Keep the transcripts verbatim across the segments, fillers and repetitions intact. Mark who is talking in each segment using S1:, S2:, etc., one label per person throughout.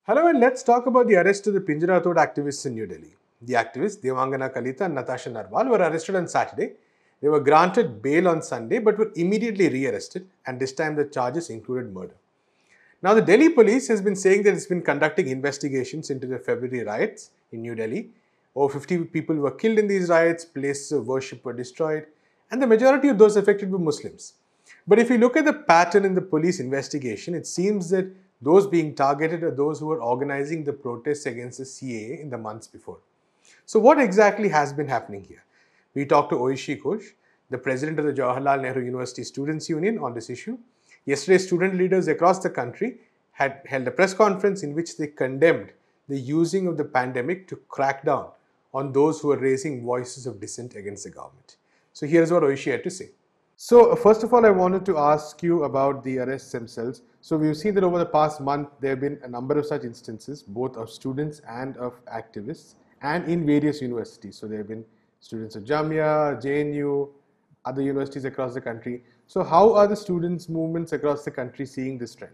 S1: Hello, and let's talk about the arrest of the Pinjara Tod activists in New Delhi. The activists, Devangana Kalita and Natasha Narwal, were arrested on Saturday. They were granted bail on Sunday but were immediately re-arrested, and this time the charges included murder. Now, the Delhi police has been saying that it's been conducting investigations into the February riots in New Delhi. Over fifty people were killed in these riots, places of worship were destroyed, and the majority of those affected were Muslims. But if you look at the pattern in the police investigation, it seems that those being targeted are those who were organizing the protests against the C A A in the months before. So, what exactly has been happening here? We talked to Oishi Ghosh, the president of the Jawaharlal Nehru University Students' Union, on this issue. Yesterday, student leaders across the country had held a press conference in which they condemned the using of the pandemic to crack down on those who are raising voices of dissent against the government. So, here's what Oishi had to say. So, first of all, I wanted to ask you about the arrests themselves. So, we've seen that over the past month, there have been a number of such instances, both of students and of activists, and in various universities. So, there have been students of Jamia, J N U, other universities across the country. So, how are the students' movements across the country seeing this trend?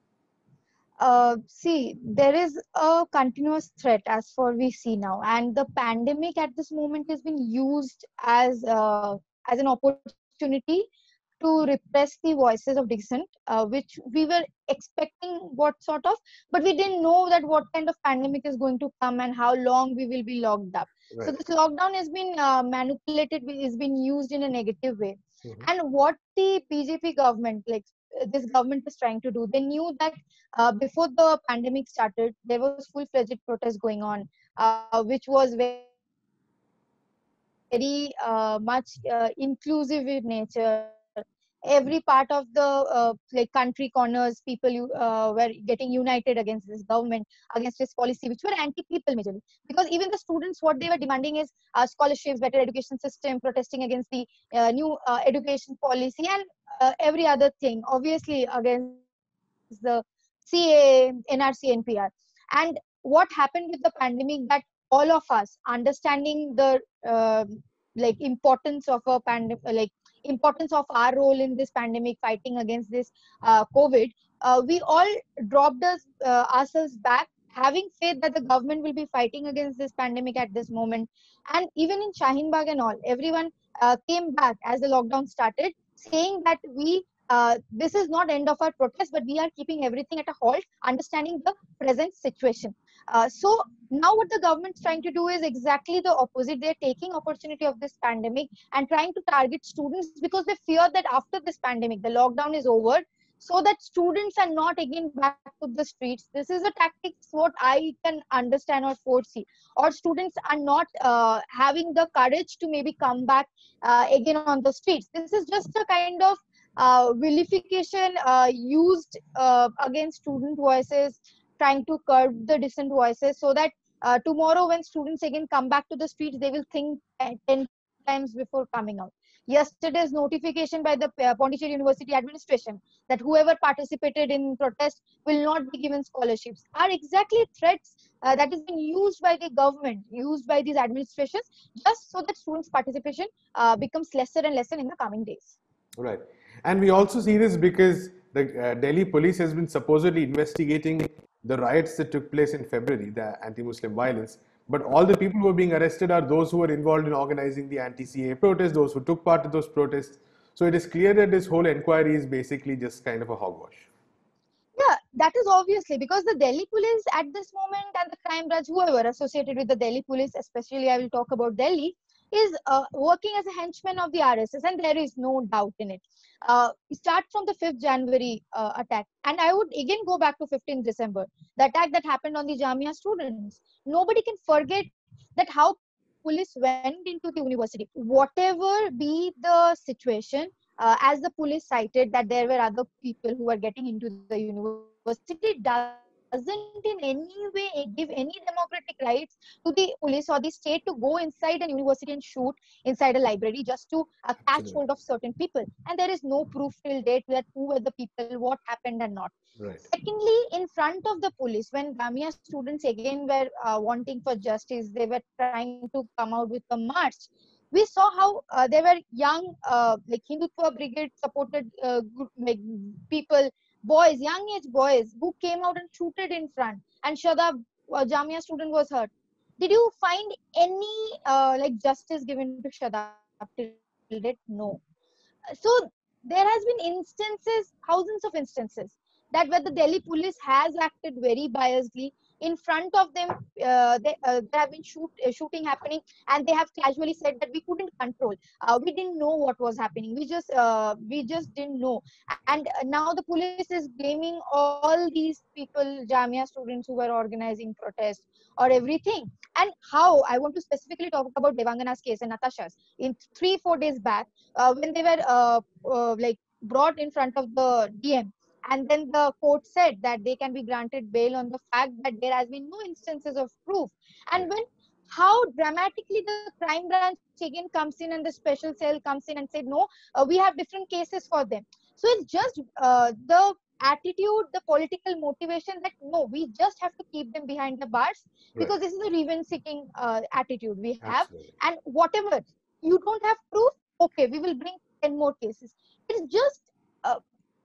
S2: Uh, see, there is a continuous threat as for we see now, and the pandemic at this moment has been used as uh, as an opportunity to repress the voices of dissent, uh, which we were expecting what sort of, but we didn't know that what kind of pandemic is going to come and how long we will be locked up. So
S1: Right.
S2: this lockdown has been uh, manipulated, has been used in a negative way.
S1: Mhm.
S2: And what the B J P government, like uh, this government is trying to do, they knew that uh, before the pandemic started, there was full-fledged protest going on, uh, which was very uh, much uh, inclusive in nature. Every part of the uh, like country corners, people uh, were getting united against this government, against this policy, which were anti-people majorly. Because even the students, what they were demanding is uh, scholarships, better education system, protesting against the uh, new uh, education policy, and uh, every other thing. Obviously, against the C A A, N R C, N P R. And what happened with the pandemic, that all of us understanding the uh, like importance of a pandemic, like importance of our role in this pandemic, fighting against this uh, COVID, uh, we all dropped us uh, ourselves back, having faith that the government will be fighting against this pandemic at this moment. And even in Shaheen Bagh and all, everyone uh, came back as the lockdown started, saying that we uh, this is not end of our protest, but we are keeping everything at a halt, understanding the present situation. Uh, so now what the government is trying to do is exactly the opposite. They're taking opportunity of this pandemic and trying to target students because they fear that after this pandemic, the lockdown is over, so that students are not again back to the streets. This is a tactics what I can understand or foresee. Or students are not uh, having the courage to maybe come back uh, again on the streets. This is just a kind of uh, vilification uh, used uh, against student voices, trying to curb the dissent voices, so that uh, tomorrow when students again come back to the streets, they will think ten times before coming out. Yesterday's notification by the uh, Pondicherry University administration that whoever participated in protest will not be given scholarships are exactly threats uh, that is being used by the government, used by these administrations, just so that students' participation uh, becomes lesser and lesser in the coming days.
S1: Right. And we also see this because the uh, Delhi police has been supposedly investigating the riots that took place in February, the anti-Muslim violence. But all the people who are being arrested are those who were involved in organizing the anti-C A A protests, those who took part in those protests. So it is clear that this whole inquiry is basically just kind of a hogwash.
S2: Yeah, that is obviously because the Delhi police at this moment and the crime branch, whoever associated with the Delhi police, especially I will talk about Delhi, is uh, working as a henchman of the R S S, and there is no doubt in it. Uh, start from the fifth January uh, attack, and I would again go back to fifteenth December, the attack that happened on the Jamia students. Nobody can forget that how police went into the university. Whatever be the situation, uh, as the police cited that there were other people who were getting into the university, doesn't in any way give any democratic rights to the police or the state to go inside an university and shoot inside a library just to uh, catch hold of certain
S1: Absolutely.
S2: people. And there is no proof till date that who were the people, what happened and not.
S1: Right.
S2: Secondly, in front of the police, when Gamia students again were uh, wanting for justice, they were trying to come out with a march. We saw how uh, there were young, uh, like Hindutva Brigade supported uh, group, like people, boys, young age boys, who came out and shooted in front. and Shadab, a Jamia student, was hurt. Did you find any uh, like justice given to Shadab till date? No. So there has been instances, thousands of instances, that where the Delhi police has acted very biasly. In front of them, uh, they, uh, there have been shoot, uh, shooting happening, and they have casually said that we couldn't control. Uh, we didn't know what was happening. We just, uh, we just didn't know. And uh, now the police is blaming all these people, Jamia students who were organizing protests or everything. And how I want to specifically talk about Devangana's case and Natasha's. In three, four days back, uh, when they were uh, uh, like brought in front of the D M, and then the court said that they can be granted bail on the fact that there has been no instances of proof. And when how dramatically the crime branch again comes in and the special cell comes in and said no, uh, we have different cases for them. So it's just uh, the attitude, the political motivation that no, we just have to keep them behind the bars
S1: Right.
S2: because this is a revenge seeking uh, attitude we have.
S1: Absolutely.
S2: And whatever you don't have proof, okay, we will bring ten more cases. It's just uh,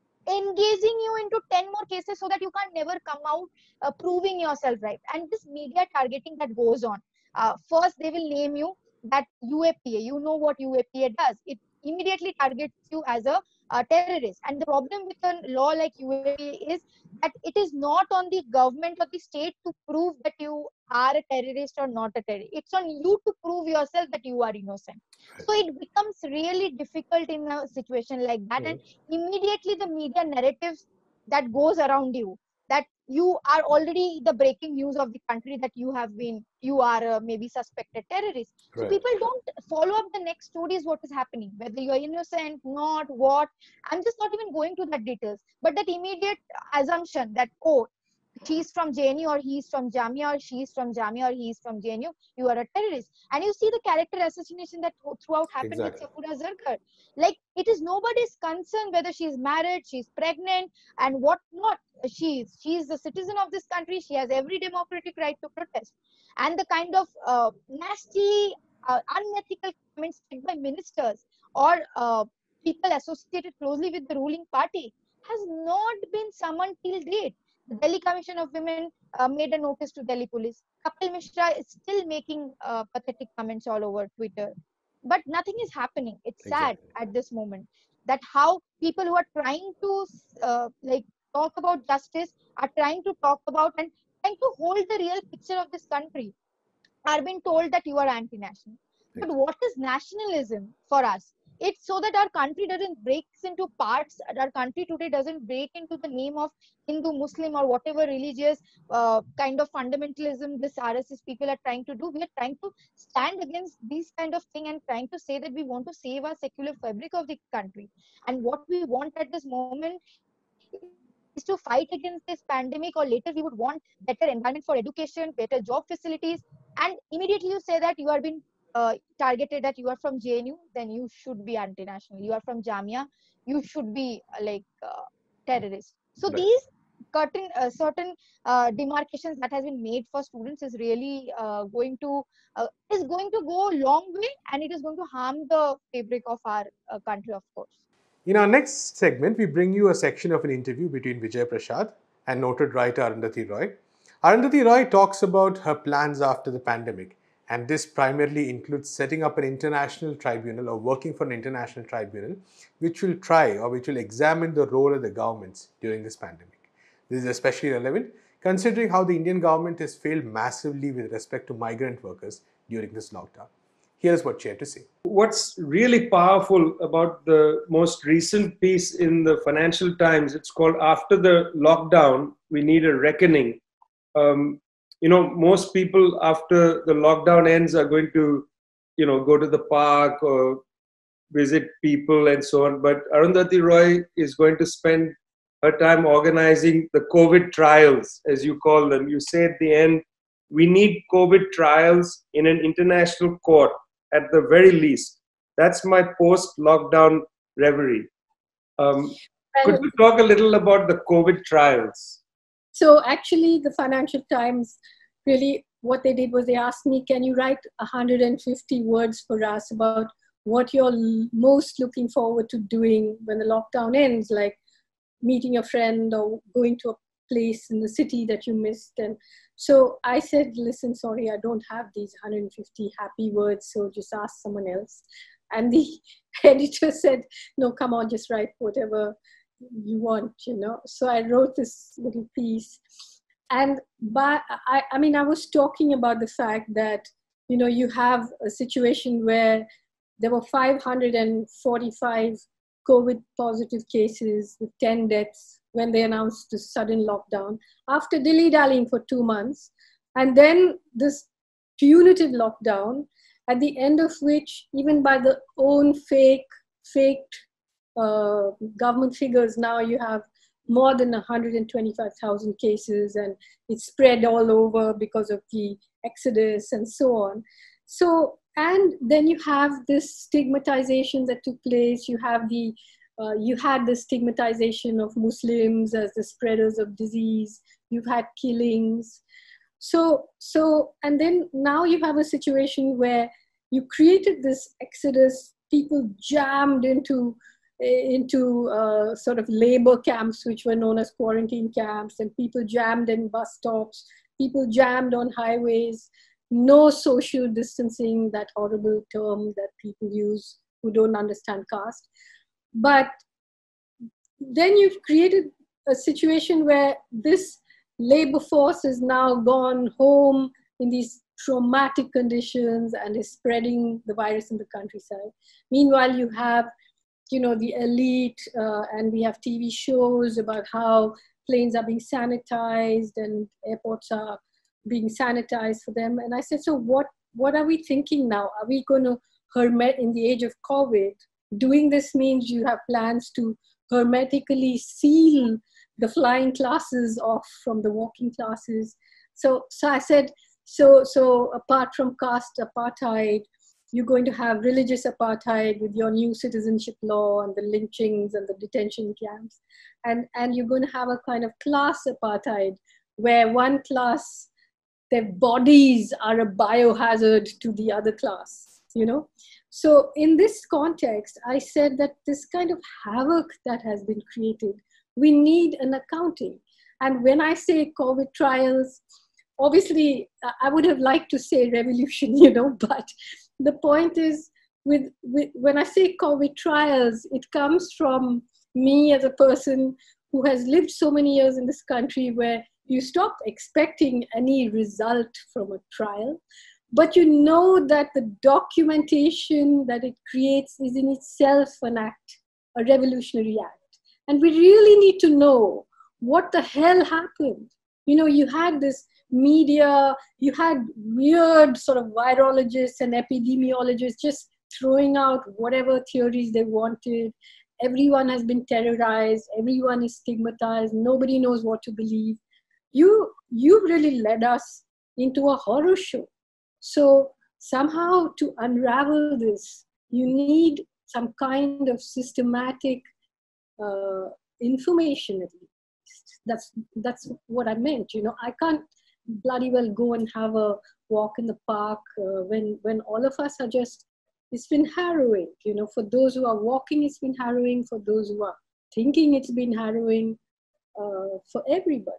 S2: engaging you into ten more cases so that you can never come out uh, proving yourself right. And this media targeting that goes on, uh, first they will name you that U A P A. You know what U A P A does. It immediately targets you as a uh, terrorist. And the problem with a law like U A P A is that it is not on the government or the state to prove that you are a terrorist or not a terrorist. It's on you to prove yourself that you are innocent. So it becomes really difficult in a situation like that. And immediately the media narratives that goes around you, that you are already the breaking news of the country, that you have been, you are a maybe suspected terrorist. So
S1: Right.
S2: people don't follow up the next stories, what is happening, whether you are innocent, not, what. I'm just not even going to that details, but that immediate assumption that, oh, she's from J N U or he's from Jamia, or she's from Jamia or he's from J N U, you are a terrorist. And you see the character assassination that throughout happened
S1: Exactly.
S2: with Safura Zarkar. Like, it is nobody's concern whether she's married, she's pregnant, and what not. She is. She is a citizen of this country. She has every democratic right to protest. And the kind of uh, nasty, uh, unethical comments made by ministers or uh, people associated closely with the ruling party has not been summoned till date. The Delhi Commission of Women uh, made a notice to Delhi police. Kapil Mishra is still making uh, pathetic comments all over Twitter. But nothing is happening. It's sad
S1: Exactly.
S2: at this moment that how people who are trying to uh, like talk about justice are trying to talk about and trying to hold the real picture of this country are being told that you are anti-national. But what is nationalism for us? It's so that our country doesn't break into parts. Our country today doesn't break into the name of Hindu, Muslim, or whatever religious uh, kind of fundamentalism this R S S people are trying to do. We are trying to stand against these kind of thing and trying to say that we want to save our secular fabric of the country. And what we want at this moment is to fight against this pandemic, or later we would want better environment for education, better job facilities. And immediately you say that you are being uh, targeted, that you are from J N U, then you should be anti-national. You are from Jamia, you should be uh, like uh, terrorist. So
S1: Right.
S2: these certain uh, certain uh, demarcations that has been made for students is really uh, going to uh, is going to go a long way, and it is going to harm the fabric of our uh, country, of course.
S1: In our next segment, we bring you a section of an interview between Vijay Prashad and noted writer Arundhati Roy. Arundhati Roy talks about her plans after the pandemic, and this primarily includes setting up an international tribunal or working for an international tribunal which will try or which will examine the role of the governments during this pandemic. This is especially relevant considering how the Indian government has failed massively with respect to migrant workers during this lockdown. Here's what she had to say.
S3: What's really powerful about the most recent piece in the Financial Times, it's called After the Lockdown, We Need a Reckoning. Um, you know, most people after the lockdown ends are going to, you know, go to the park or visit people and so on. But Arundhati Roy is going to spend her time organizing the COVID trials, as you call them. You say at the end, we need COVID trials in an international court at the very least. That's my post-lockdown reverie. Um, could you talk a little about the COVID trials?
S4: So actually, the Financial Times, really what they did was they asked me, can you write one hundred fifty words for us about what you're most looking forward to doing when the lockdown ends, like meeting a friend or going to a place in the city that you missed. And so I said, listen, sorry, I don't have these one hundred fifty happy words, so just ask someone else. And the editor said, no, come on, just write whatever you want, you know. So I wrote this little piece. And by, I, I mean, I was talking about the fact that, you know, you have a situation where there were five hundred forty-five COVID positive cases with ten deaths when they announced the sudden lockdown after dilly-dallying for two months. And then this punitive lockdown, at the end of which, even by the own fake, faked uh, government figures, now you have more than one hundred twenty-five thousand cases, and it's spread all over because of the exodus and so on. So, and then you have this stigmatization that took place. You have the, uh, you had the stigmatization of Muslims as the spreaders of disease. You've had killings. So, so, and then now you have a situation where you created this exodus, people jammed into, into uh, sort of labor camps, which were known as quarantine camps, and people jammed in bus stops, people jammed on highways, no social distancing, that horrible term that people use who don't understand caste. But then you've created a situation where this labor force is now gone home in these traumatic conditions and is spreading the virus in the countryside. Meanwhile, you have, you know, the elite, uh, and we have T V shows about how planes are being sanitized and airports are being sanitized for them. And I said, so what, what are we thinking now? Are we going to hermet in the age of COVID? Doing this means you have plans to hermetically seal the flying classes off from the walking classes. So, so I said, so, so apart from caste apartheid, you're going to have religious apartheid with your new citizenship law and the lynchings and the detention camps. And, and you're going to have a kind of class apartheid where one class, their bodies are a biohazard to the other class, you know? So in this context, I said that this kind of havoc that has been created, we need an accounting. And when I say COVID trials, obviously I would have liked to say revolution, you know, but the point is, with, with when I say COVID trials, it comes from me as a person who has lived so many years in this country where you stop expecting any result from a trial, but you know that the documentation that it creates is in itself an act, a revolutionary act. And we really need to know what the hell happened. You know, you had this media, you had weird sort of virologists and epidemiologists just throwing out whatever theories they wanted. Everyone has been terrorized, everyone is stigmatized, nobody knows what to believe. You, you really led us into a horror show. So somehow to unravel this, you need some kind of systematic uh, information at least. That's, that's what I meant, you know. I can't bloody well go and have a walk in the park uh, when, when all of us are just, it's been harrowing, you know. For those who are walking, it's been harrowing. For those who are thinking, it's been harrowing, uh, for everybody.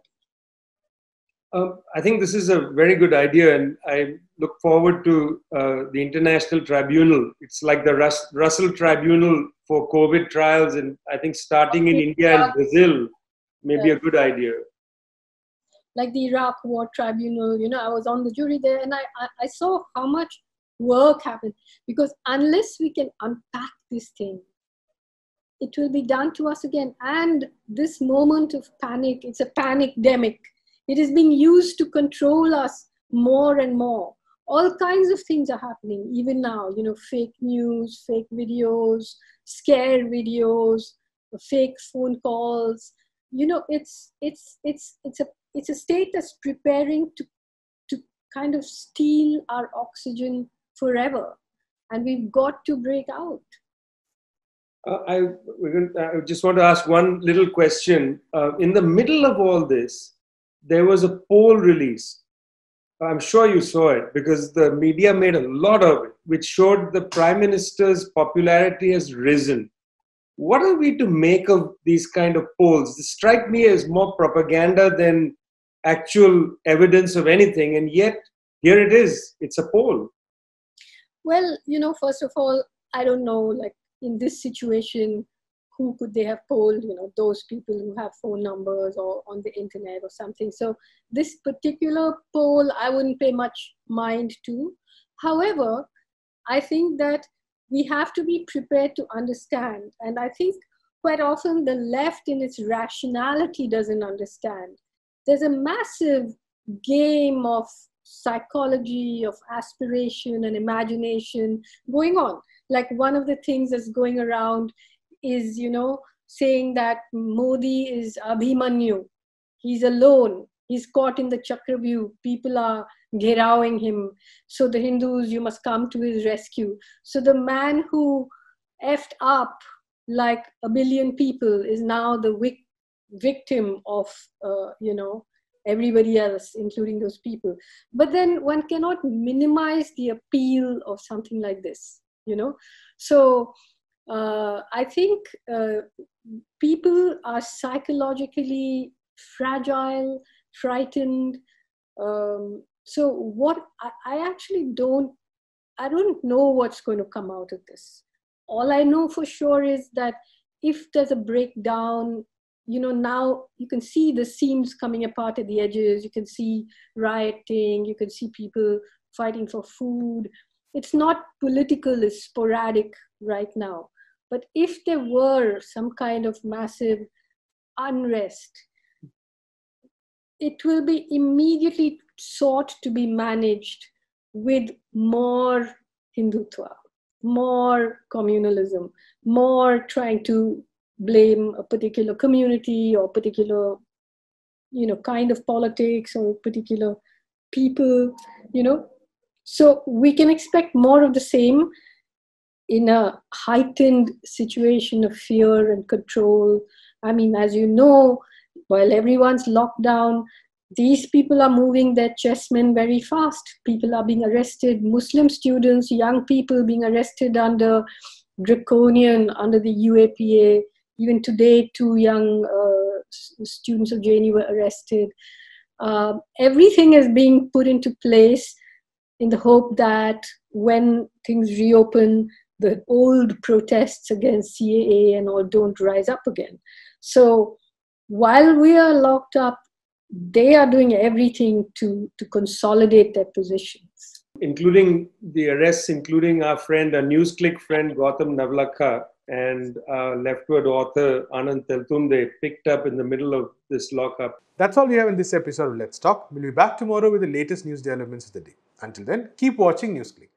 S3: Um, I think this is a very good idea, and I look forward to uh, the International Tribunal. It's like the Rus Russell Tribunal for COVID trials, and I think starting in India and Brazil may be a good idea.
S4: Like the Iraq War Tribunal, you know, I was on the jury there, and I, I, I saw how much work happened, because unless we can unpack this thing, it will be done to us again. And this moment of panic, it's a panic-demic. It is being used to control us more and more. All kinds of things are happening, even now, you know, fake news, fake videos, scare videos, fake phone calls. You know, it's, it's, it's, it's, a, it's a state that's preparing to, to kind of steal our oxygen forever. And we've got to break out.
S3: Uh, I, we're gonna, I just want to ask one little question. Uh, in the middle of all this, there was a poll release. I'm sure you saw it because the media made a lot of it, which showed the Prime Minister's popularity has risen. what are we to make of these kind of polls? They strike me as more propaganda than actual evidence of anything, and yet here it is. It's a poll.
S4: Well, you know, first of all, I don't know, like in this situation, who could they have polled? You know, those people who have phone numbers or on the internet or something. So this particular poll, I wouldn't pay much mind to. However, I think that we have to be prepared to understand. And I think quite often the left in its rationality doesn't understand. There's a massive game of psychology, of aspiration and imagination going on. Like one of the things that's going around is, you know, saying that Modi is Abhimanyu. He's alone. He's caught in the Chakravyuh. People are gherawing him. So the Hindus, you must come to his rescue. So the man who effed up like a billion people is now the vic- victim of, uh, you know, everybody else, including those people. But then one cannot minimize the appeal of something like this, you know. So uh, I think uh, people are psychologically fragile, frightened. Um, so what I, I actually don't, I don't know what's going to come out of this. All I know for sure is that if there's a breakdown, you know, now you can see the seams coming apart at the edges. You can see rioting. You can see people fighting for food. It's not political, it's sporadic right now. But if there were some kind of massive unrest, it will be immediately sought to be managed with more Hindutva, more communalism, more trying to blame a particular community or particular, you know, kind of politics or particular people, you know. So we can expect more of the same in a heightened situation of fear and control. I mean, as you know, while everyone's locked down, these people are moving their chessmen very fast. People are being arrested, Muslim students, young people being arrested under draconian, under the U A P A. Even today, two young uh, students of J N U were arrested. Uh, everything is being put into place in the hope that when things reopen, the old protests against C A A and all don't rise up again. So while we are locked up, they are doing everything to, to consolidate their positions.
S3: Including the arrests, including our friend, our NewsClick friend, Gautam Navlakha, and our leftward author, Anand Teltunde, picked up in the middle of this lockup.
S1: That's all we have in this episode of Let's Talk. We'll be back tomorrow with the latest news developments of the day. Until then, keep watching NewsClick.